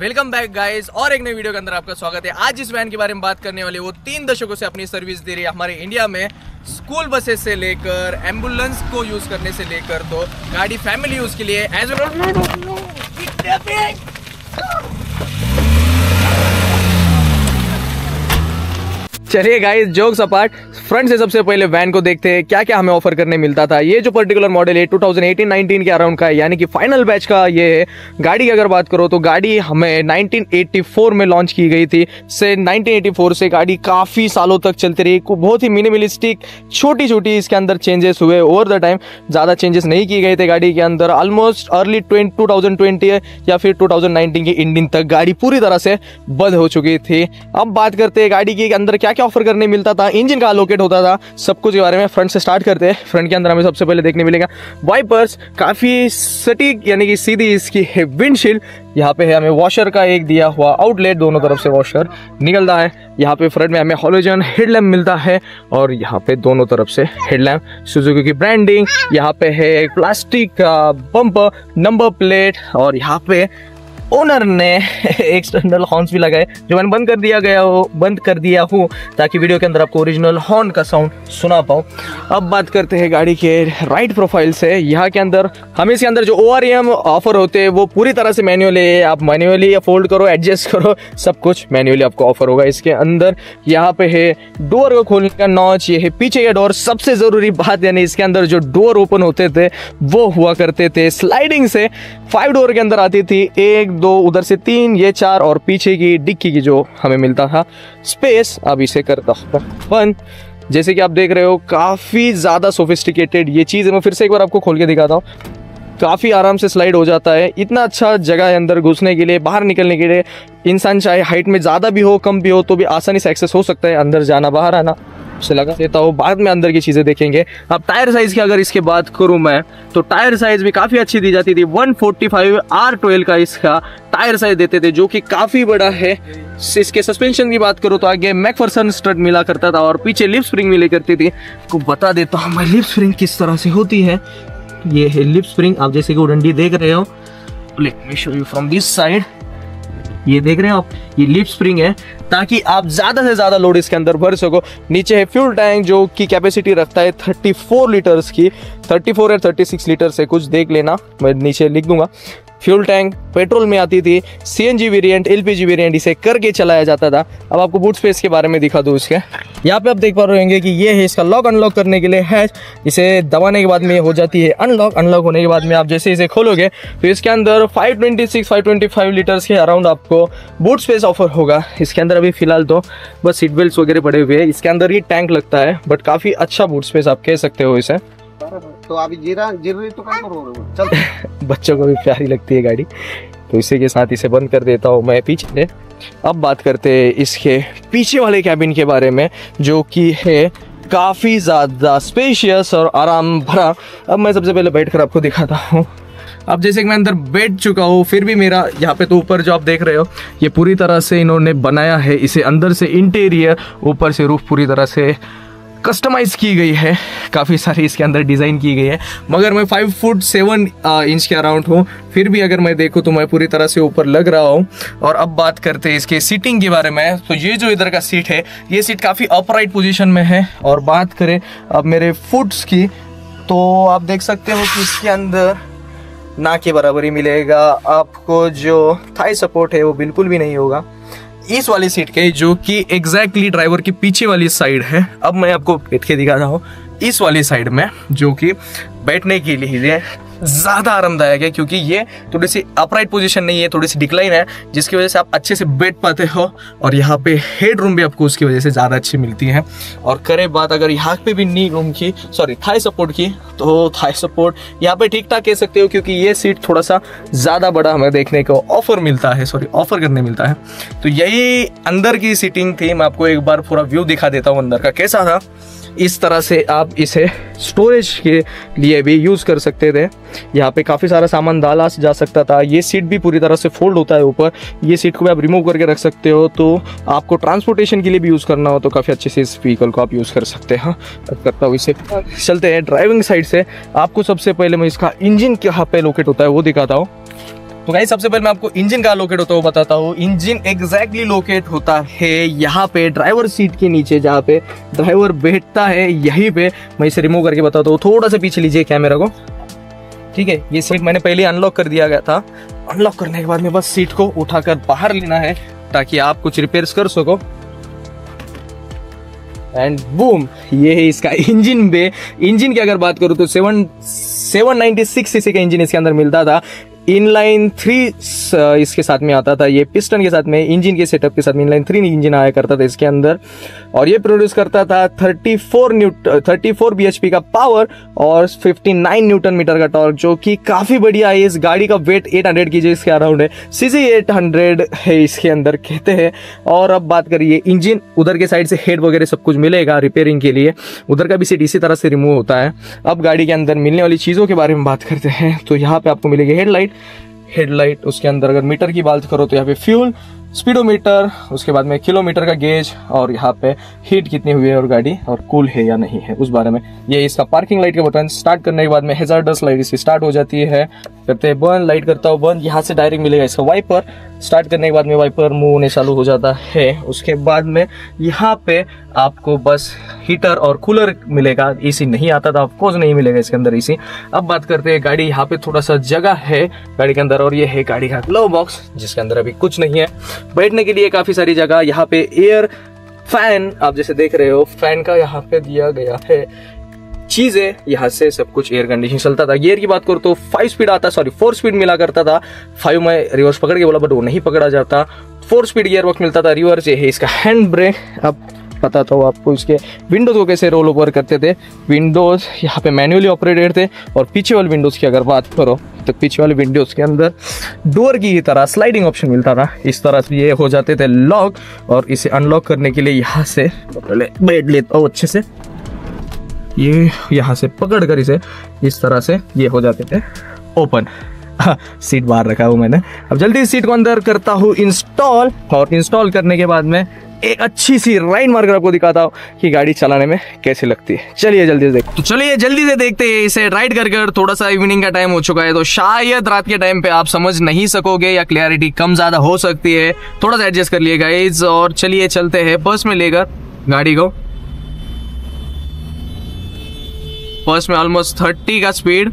Welcome back guys और एक नई वीडियो के अंदर आपका स्वागत है। आज इस वैन के बारे में बात करने वाले वो 3 दशकों से अपनी सर्विस दे रही है हमारे इंडिया में। स्कूल बसेस से लेकर एम्बुलेंस को यूज करने से लेकर तो गाड़ी फैमिली यूज के लिए एज चलिए गाइस, जोक्स अपार्ट, फ्रंट से सबसे पहले वैन को देखते हैं क्या क्या हमें ऑफर करने मिलता था। ये जो पर्टिकुलर मॉडल है 2018-19 के अराउंड का है, यानी कि फाइनल बैच का ये है। गाड़ी की अगर बात करो तो गाड़ी हमें 1984 में लॉन्च की गई थी। 1984 से गाड़ी काफ़ी सालों तक चलती रही। बहुत ही मिनिमलिस्टिक छोटी छोटी इसके अंदर चेंजेस हुए ओवर द टाइम, ज़्यादा चेंजेस नहीं किए गए थे गाड़ी के अंदर। ऑलमोस्ट अर्ली 2020 या फिर 2019 की एंडिंग तक गाड़ी पूरी तरह से बंद हो चुकी थी। अब बात करते हैं गाड़ी के अंदर क्या ऑफर करने मिलता था, इंजन का लोकेट होता था, सब कुछ के बारे में फ्रंट से स्टार्ट करते हैं। फ्रंट के अंदर हमें सबसे पहले देखने मिलेगा वाइपर्स, काफी सटीक यानी कि सीधी इसकी है विंडशील्ड। यहाँ पे है हमें वॉशर का एक दिया हुआ आउटलेट, दोनों तरफ से वॉशर निकलता है। यहाँ पे फ्रंट में हमें हैलोजन हेडलैम्प मिलता है और यहाँ पे दोनों तरफ से हेडलैम्प, सुजुकी की ब्रांडिंग। यहाँ पे है एक प्लास्टिक का बम्पर, नंबर प्लेट और यहाँ पे ओनर ने एक्सटर्नल हॉर्न्स भी लगाए जो मैंने बंद कर दिया हूँ ताकि वीडियो के अंदर आपको ओरिजिनल हॉर्न का साउंड सुना पाऊँ। अब बात करते हैं गाड़ी के राइट प्रोफाइल से। यहाँ के अंदर हमें इसके अंदर जो OREM ऑफर होते हैं वो पूरी तरह से मैनुअल है। आप मैनुअली फोल्ड करो, एडजस्ट करो, सब कुछ मैनुअली आपको ऑफर होगा इसके अंदर। यहाँ पे है डोर को खोलने का नॉच, ये है पीछे का डोर। सबसे ज़रूरी बात यानी इसके अंदर जो डोर ओपन होते थे वो हुआ करते थे स्लाइडिंग से। 5 डोर के अंदर आती थी, 1 2 उधर से 3 ये 4 और पीछे की डिक्की की जो हमें मिलता था स्पेस। अब इसे करता हूँ बंद। जैसे कि आप देख रहे हो काफ़ी ज़्यादा सोफिस्टिकेटेड ये चीज़ है। मैं फिर से एक बार आपको खोल के दिखाता हूँ। काफ़ी आराम से स्लाइड हो जाता है। इतना अच्छा जगह है अंदर घुसने के लिए, बाहर निकलने के लिए। इंसान चाहे हाइट में ज़्यादा भी हो कम भी हो तो भी आसानी से एक्सेस हो सकता है, अंदर जाना बाहर आना। से लगा देता हूँ, बाद में अंदर की चीज़ें देखेंगे। अब टायर साइज़ की अगर इसके बात करूँ मैं तो टायर साइज़ भी काफ़ी अच्छी दी जाती थी। 145 R12 का इसका टायर साइज देते थे जो कि काफ़ी बड़ा है। इसके सस्पेंशन की बात करूँ तो आगे मैकफर्सन स्ट्रट मिला करता था और पीछे लिप स्प्रिंग मिले करती थी। को बता देता हूँ मैं लिप स्प्रिंग किस तरह से होती है। ये है लिप स्प्रिंग, आप जैसे कि वो डंडी देख रहे हो। Let me show you from this side. ये देख रहे हैं आप, ये लिप स्प्रिंग है ताकि आप ज़्यादा से ज़्यादा लोड इसके अंदर भर सको। नीचे है फ्यूल टैंक जो की कैपेसिटी रखता है 34 लीटर्स की, 34 या 36 लीटर से कुछ देख लेना, मैं नीचे लिख दूंगा। फ्यूल टैंक पेट्रोल में आती थी, CNG वेरिएंट, LPG वेरिएंट इसे करके चलाया जाता था। अब आपको बूट स्पेस के बारे में दिखा दूँ इसके। यहाँ पे आप देख पा रहे होंगे कि ये है इसका लॉक अनलॉक करने के लिए है। इसे दबाने के बाद में हो जाती है अनलॉक। अनलॉक होने के बाद में आप जैसे इसे खोलोगे तो इसके अंदर 525 लीटर्स के अराउंड आपको बूट स्पेस ऑफर होगा। इसके अंदर अभी फिलहाल तो बस सीट बेल्ट वगैरह पड़े हुए हैं। इसके अंदर ही टैंक लगता है बट काफ़ी अच्छा बूट स्पेस आप कह सकते हो इसे। तो अभी जीरा तो काम करो चल। बच्चों को भी प्यारी लगती है गाड़ी, तो इसी के साथ इसे बंद कर देता हूँ मैं पीछे। अब बात करते हैं इसके पीछे वाले कैबिन के बारे में जो कि है काफ़ी ज़्यादा स्पेशियस और आराम भरा। अब मैं सबसे पहले बैठ कर आपको दिखाता हूँ। अब जैसे कि मैं अंदर बैठ चुका हूँ फिर भी मेरा यहाँ पे तो ऊपर जो आप देख रहे हो ये पूरी तरह से इन्होंने बनाया है इसे अंदर से इंटीरियर, ऊपर से रूफ पूरी तरह से कस्टमाइज की गई है। काफ़ी सारी इसके अंदर डिज़ाइन की गई है। मगर मैं 5 फुट 7 इंच के अराउंड हूँ, फिर भी अगर मैं देखूँ तो मैं पूरी तरह से ऊपर लग रहा हूँ। और अब बात करते हैं इसके सीटिंग के बारे में। तो ये जो इधर का सीट है ये सीट काफ़ी अपराइट पोजीशन में है। और बात करें अब मेरे फुट्स की तो आप देख सकते हो कि इसके अंदर ना के बराबर ही मिलेगा आपको। जो थाई सपोर्ट है वो बिल्कुल भी नहीं होगा इस वाली सीट के, जो कि एग्जैक्टली ड्राइवर की पीछे वाली साइड है। अब मैं आपको बैठ के दिखा रहा हूँ इस वाली साइड में जो कि बैठने के लिए ज़्यादा आरामदायक है क्योंकि ये थोड़ी सी अपराइट पोजीशन नहीं है, थोड़ी सी डिक्लाइन है जिसकी वजह से आप अच्छे से बैठ पाते हो। और यहाँ पे हेड रूम भी आपको उसकी वजह से ज़्यादा अच्छी मिलती है। और करें बात अगर यहाँ पे भी नी रूम की, सॉरी थाई सपोर्ट की, तो थाई सपोर्ट यहाँ पे ठीक ठाक कह सकते हो क्योंकि ये सीट थोड़ा सा ज़्यादा बड़ा हमें देखने को ऑफर करने मिलता है। तो यही अंदर की सीटिंग थी। मैं आपको एक बार पूरा व्यू दिखा देता हूँ अंदर का कैसा था। इस तरह से आप इसे स्टोरेज के लिए भी यूज़ कर सकते थे। यहाँ पे काफ़ी सारा सामान डाला जा सकता था। ये सीट भी पूरी तरह से फोल्ड होता है ऊपर। ये सीट को भी आप रिमूव करके रख सकते हो, तो आपको ट्रांसपोर्टेशन के लिए भी यूज़ करना हो तो काफ़ी अच्छे से इस व्हीकल को आप यूज़ कर सकते हैं। अब करता हूँ इसे, चलते हैं ड्राइविंग साइड से। आपको सबसे पहले मैं इसका इंजन कहाँ पे लोकेट होता है वो दिखाता हूँ। तो गाइस सबसे पहले मैं आपको इंजन कहाँ लोकेट होता है वो बताता हूँ। इंजन एग्जैक्टली लोकेट होता है यहाँ पे ड्राइवर सीट के नीचे, जहाँ पे ड्राइवर बैठता है यहीं पे। मैं इसे रिमूव करके बताता हूँ, थोड़ा सा पीछे लीजिए कैमरा को, ठीक है। ये सीट मैंने पहले अनलॉक कर दिया गया था। अनलॉक करने के बाद में बस सीट को उठाकर बाहर लेना है ताकि आप कुछ रिपेयर्स कर सको। एंड बूम, ये है इसका इंजन बे। इंजन की अगर बात करूँ तो 796 सीसी का इंजन इसके अंदर मिलता था। इनलाइन 3 इसके साथ में आता था, ये पिस्टन के साथ में, इंजन के सेटअप के साथ में इनलाइन 3 इंजन आया करता था इसके अंदर। और ये प्रोड्यूस करता था 34 bhp का पावर और 59 न्यूटन मीटर का टॉर्क, जो कि काफी बढ़िया है। इस गाड़ी का वेट 800 kg इसके अराउंड है, सीसी 800 है इसके अंदर कहते हैं। और अब बात करिए इंजन, उधर के साइड से हेड वगैरह सब कुछ मिलेगा रिपेयरिंग के लिए, उधर का भी सीट इसी तरह से रिमूव होता है। अब गाड़ी के अंदर मिलने वाली चीजों के बारे में बात करते हैं तो यहाँ पे आपको मिलेगी हेडलाइट। उसके अंदर अगर मीटर की बात करो तो यहाँ पे फ्यूल, स्पीडोमीटर, उसके बाद में किलोमीटर का गेज, और यहाँ पे हीट कितनी हुई है और गाड़ी और कूल है या नहीं है उस बारे में। ये इसका पार्किंग लाइट का बटन, स्टार्ट करने के बाद में हैजार्डस लाइट इसकी स्टार्ट हो जाती है। करते हैं बर्न, लाइट करता हूँ बर्न, यहाँ से डायरेक्ट मिलेगा इसका वाइपर। स्टार्ट करने के बाद में वाइपर मूव होने चालू हो जाता है। उसके बाद में यहाँ पे आपको बस हीटर और कूलर मिलेगा, एसी नहीं आता था, ऑफकोर्स नहीं मिलेगा इसके अंदर एसी। अब बात करते हैं गाड़ी, यहाँ पे थोड़ा सा जगह है गाड़ी के अंदर, और ये है गाड़ी का ग्लव बॉक्स जिसके अंदर अभी कुछ नहीं है। बैठने के लिए काफी सारी जगह, यहाँ पे एयर फैन आप जैसे देख रहे हो, फैन का यहाँ पे दिया गया है चीजें, यहाँ से सब कुछ एयर कंडीशन चलता था। गियर की बात करो तो 4 स्पीड मिला करता था। 5 में रिवर्स पकड़ के बोला बट वो नहीं पकड़ा जाता। 4 स्पीड गियर वक्त मिलता था। रिवर्स ये है इसका हैंड ब्रेक। अब बताता हूँ आपको इसके विंडोज को कैसे रोल ओवर करते थे। विंडोज यहाँ पे मैन्युअली ऑपरेटेड थे, और पीछे वाले विंडोज की अगर बात करो तो पीछे वाले विंडोज के अंदर डोर की तरह स्लाइडिंग ऑप्शन मिलता था। इस तरह से ये हो जाते थे लॉक, और इसे अनलॉक करने के लिए यहाँ से पहले बैठ लेता हूँ अच्छे से, ये यहाँ से पकड़ कर इसे इस तरह से ये हो जाते थे ओपन। सीट बाहर रखा हूँ मैंने। अब जल्दी सीट को अंदर करता हूँ इंस्टॉल, और इंस्टॉल करने के बाद में एक अच्छी सी राइड मारकर आपको दिखाता हूँ कि गाड़ी चलाने में कैसी लगती है। चलिए जल्दी से देखते हैं इसे राइड कर। थोड़ा सा इवनिंग का टाइम हो चुका है, तो शायद रात के टाइम पे आप समझ नहीं सकोगे या क्लियरिटी कम ज्यादा हो सकती है, थोड़ा सा एडजस्ट कर लिए गाइस। और चलिए चलते हैं बस में लेकर गाड़ी को। फर्स्ट में ऑलमोस्ट 30 का स्पीड,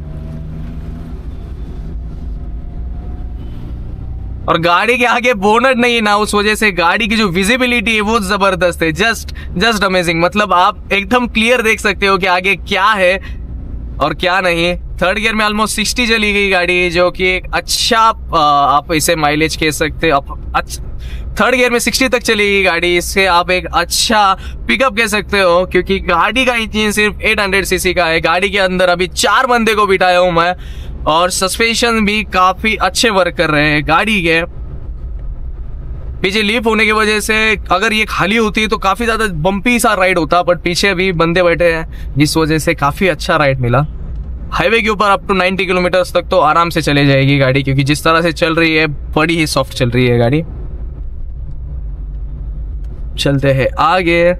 और गाड़ी के आगे बोनट नहीं ना, उस वजह से गाड़ी की जो विजिबिलिटी है वो जबरदस्त है, जस्ट अमेजिंग। मतलब आप एकदम क्लियर देख सकते हो कि आगे क्या है और क्या नहीं। थर्ड गियर में ऑलमोस्ट 60 चली गई गाड़ी, जो कि एक अच्छा आप इसे माइलेज कह सकते हो। थर्ड गियर में 60 तक चलेगी गाड़ी, इससे आप एक अच्छा पिकअप कह सकते हो, क्योंकि गाड़ी का इंजन सिर्फ 800 सीसी का है। गाड़ी के अंदर अभी 4 बंदे को बिठाया हूं मैं, और सस्पेंशन भी काफी अच्छे वर्क कर रहे हैं गाड़ी के। पीछे लीफ होने की वजह से अगर ये खाली होती तो काफी ज्यादा बम्पी सा राइड होता, बट पीछे अभी बंदे बैठे हैं जिस वजह से काफी अच्छा राइड मिला। हाईवे के ऊपर अप टू 90 किलोमीटर तक तो आराम से चले जाएगी गाड़ी, क्योंकि जिस तरह से चल रही है बड़ी ही सॉफ्ट चल रही है गाड़ी। चलते हैं आगे,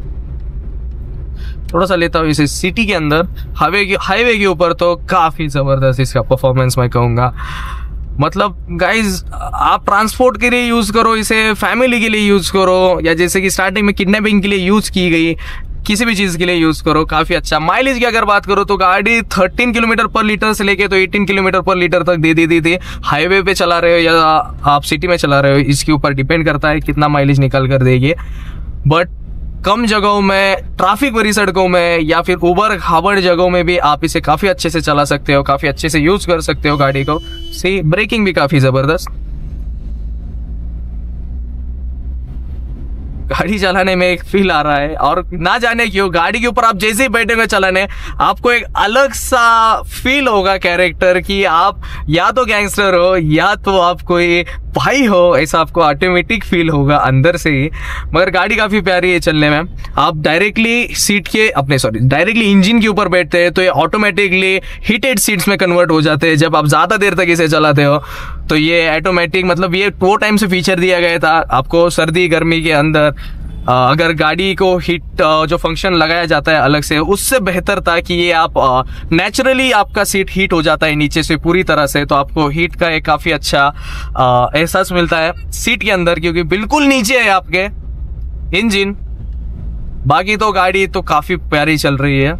थोड़ा सा लेता हूँ इसे सिटी के अंदर। हाईवे के ऊपर तो काफी जबरदस्त इसका परफॉर्मेंस मैं कहूँगा। मतलब गाइज आप ट्रांसपोर्ट के लिए यूज करो इसे, फैमिली के लिए यूज करो, या जैसे कि स्टार्टिंग में किडनैपिंग के लिए यूज की गई, किसी भी चीज के लिए यूज करो, काफी अच्छा। माइलेज की अगर बात करो तो गाड़ी 13 किलोमीटर पर लीटर से लेके तो 18 किलोमीटर पर लीटर तक दे दी थी। हाईवे पे चला रहे हो या आप सिटी में चला रहे हो, इसके ऊपर डिपेंड करता है कितना माइलेज निकल कर देगी। बट कम जगहों में, ट्रैफिक भरी सड़कों में, या फिर उबड़ खाबड़ जगहों में भी आप इसे काफी अच्छे से चला सकते हो, काफी अच्छे से यूज कर सकते हो गाड़ी को। सी ब्रेकिंग भी काफी जबरदस्त। गाड़ी चलाने में एक फील आ रहा है, और ना जाने क्यों गाड़ी के ऊपर आप जैसे ही बैठेंगे चलाने, आपको एक अलग सा फील होगा कैरेक्टर की आप या तो गैंगस्टर हो या तो आप कोई भाई हो, ऐसा आपको ऑटोमेटिक फील होगा अंदर से ही। मगर गाड़ी काफी प्यारी है चलने में। आप डायरेक्टली इंजन के ऊपर बैठते हैं तो ये ऑटोमेटिकली हीटेड सीट्स में कन्वर्ट हो जाते हैं। जब आप ज्यादा देर तक इसे चलाते हो तो ये ऑटोमेटिक, मतलब ये वो टाइम से फीचर दिया गया था आपको सर्दी गर्मी के अंदर अगर गाड़ी को हीट जो फंक्शन लगाया जाता है अलग से, उससे बेहतर था कि ये आप नेचुरली आपका सीट हीट हो जाता है नीचे से पूरी तरह से, तो आपको हीट का एक काफी अच्छा एहसास मिलता है सीट के अंदर, क्योंकि बिल्कुल नीचे है आपके इंजन। बाकी तो गाड़ी तो काफी प्यारी चल रही है,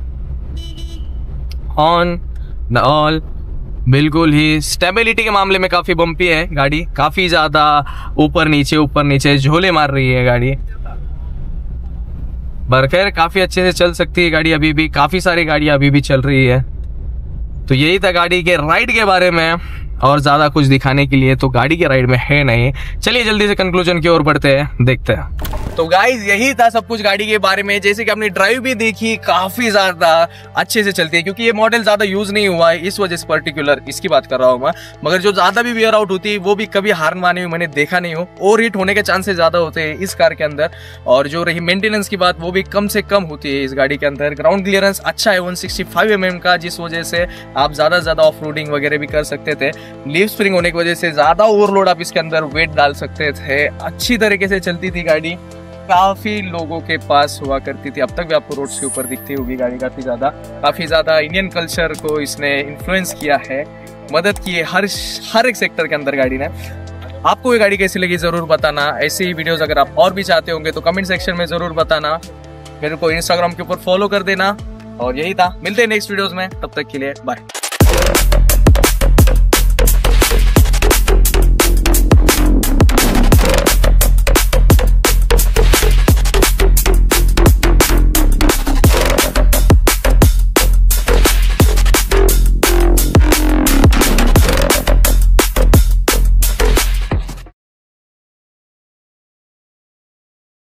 ऑन द ऑल बिल्कुल ही। स्टेबिलिटी के मामले में काफी बम्पी है गाड़ी, काफी ज्यादा ऊपर नीचे झोले मार रही है गाड़ी, पर खैर काफी अच्छे से चल सकती है गाड़ी। अभी भी काफी सारी गाड़ियां अभी भी चल रही है। तो यही था गाड़ी के राइड के बारे में, और ज्यादा कुछ दिखाने के लिए तो गाड़ी के राइड में है नहीं। चलिए जल्दी से कंक्लूजन की ओर बढ़ते हैं, देखते हैं। तो गाइज यही था सब कुछ गाड़ी के बारे में। जैसे कि आपने ड्राइव भी देखी, काफी ज्यादा अच्छे से चलती है, क्योंकि ये मॉडल ज्यादा यूज नहीं हुआ है इस वजह से पर्टिकुलर इसकी बात कर रहा हूँ मैं। मगर जो ज्यादा भी वेयर आउट होती है वो भी कभी हार्न माने हुए मैंने देखा नहीं हो। ओवर हीट होने के चांसेस ज्यादा होते हैं इस कार के अंदर। और जो रही मेंटेनेंस की बात, वो भी कम से कम होती है इस गाड़ी के अंदर। ग्राउंड क्लियरेंस अच्छा है 165 mm का, जिस वजह से आप ज्यादा ऑफ रोडिंग वगैरह भी कर सकते थे। लीव स्प्रिंग होने की वजह से ज्यादा ओवरलोड आप इसके अंदर वेट डाल सकते थे। अच्छी तरीके से चलती थी गाड़ी, काफी लोगों के पास हुआ करती थी। अब तक भी आपको रोड्स के ऊपर दिखती होगी गाड़ी काफी ज्यादा इंडियन कल्चर को इसने इन्फ्लुएंस किया है, मदद की है हर एक सेक्टर के अंदर गाड़ी ने। आपको ये गाड़ी कैसी लगी जरूर बताना। ऐसे ही वीडियोस अगर आप और भी चाहते होंगे तो कमेंट सेक्शन में जरूर बताना। मेरे को इंस्टाग्राम के ऊपर फॉलो कर देना। और यही था, मिलते हैं नेक्स्ट वीडियोस में, तब तक के लिए बाय।